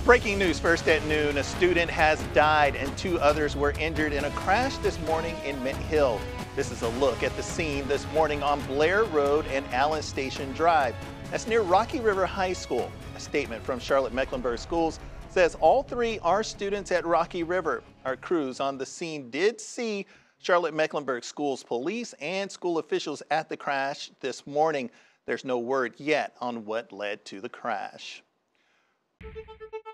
Breaking news first at noon. A student has died and 2 others were injured in a crash this morning in Mint Hill. This is a look at the scene this morning on Blair Road and Allen Station Drive. That's near Rocky River High School. A statement from Charlotte-Mecklenburg Schools says all 3 are students at Rocky River. Our crews on the scene did see Charlotte-Mecklenburg Schools police and school officials at the crash this morning. There's no word yet on what led to the crash.